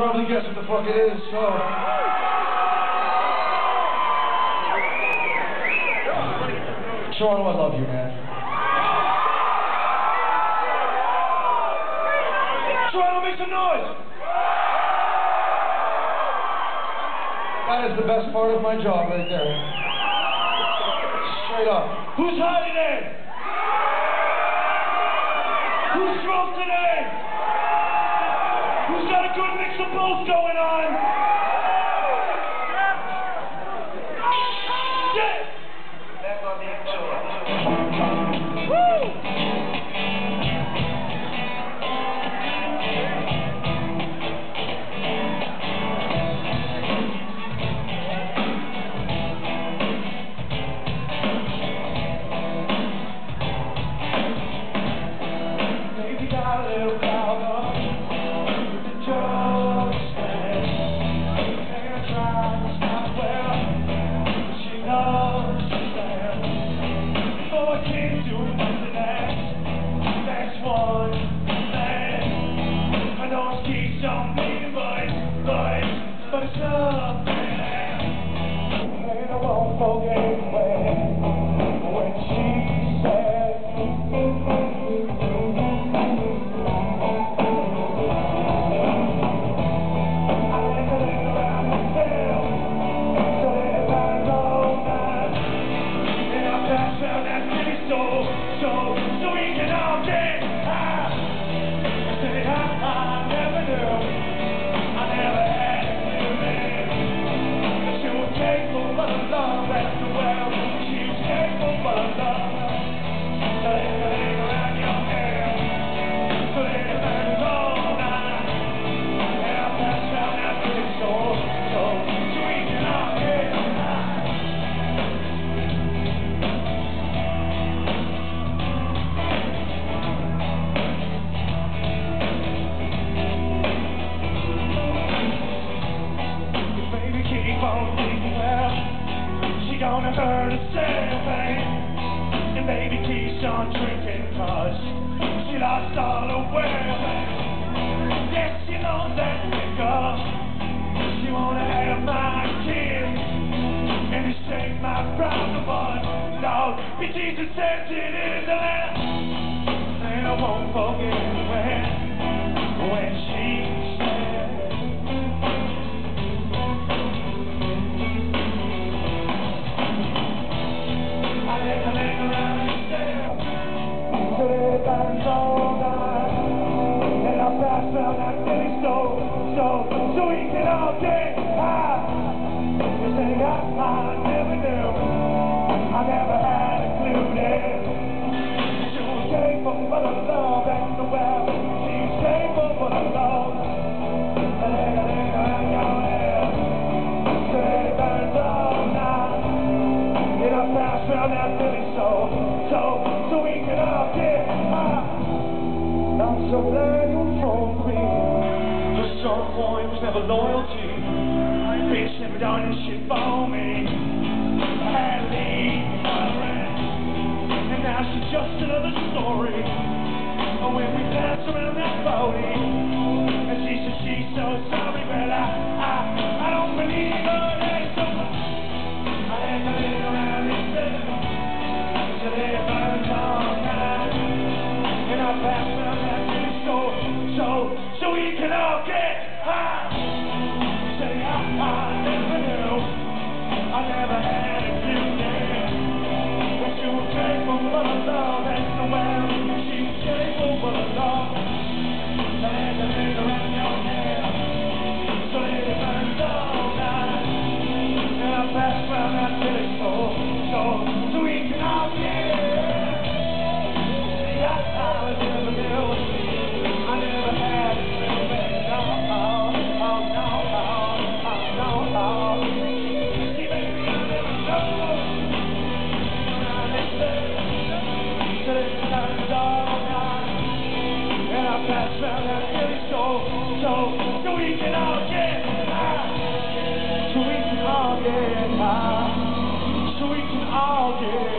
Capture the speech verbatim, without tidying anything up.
probably guess what the fuck it is, so... Toronto, I love you, man. Toronto, make some noise! That is the best part of my job right there. Straight up. Who's high today? Who's drunk today? Who's got a good mix of both going on? Yeah! Back on the tour. Woo! But it's up there, and I won't forget when, when she said, I had to live around myself, so that if I go night, and I pass out that city soul, so, so we can all get high. I said I, I never knew, I never had. Love, that's the world. She's capable of love. So let it hang around your hair. So let it burn all night. And I'll pass down that pretty soul. So sweet and I'll get high. Baby, keep on thinking well. Gonna hurt herself, and baby keeps on drinking cause she lost all her wealth. Yes, she knows that nigga. She wanna have my kids, and to shake my proud one. Lord, be Jesus sent it in the land, and I won't forget when, when she said. So, so we can all get high. You say I, I never knew, I never had a clue then. She was capable of love and the well. She's capable of love. And then I think around your head, so it burns all night. And I pass around that Philly soul, so, so we can all get high. I'm so glad you're from me. Some point was never loyalty. Bitch never done shit for me. I had to leave my rent, and now she's just another story. Oh, when we danced around that boaty, and she said she's so sorry, but I, I, I don't believe her. Hey, so I had to live around this bed, so they burned all night, and I passed around that city store, so, so we can all get high. Say I, I never knew, I never had a clue then. But you were capable of love and the well. She was capable of love. I had to live around your head, so let it burn all night. And I passed around that Philly soul, so, so we can all get it. See, I, I never knew, I never had a clue then. Pass around that Philly soul, so, so we can all get high, so we can all get high, so we can all get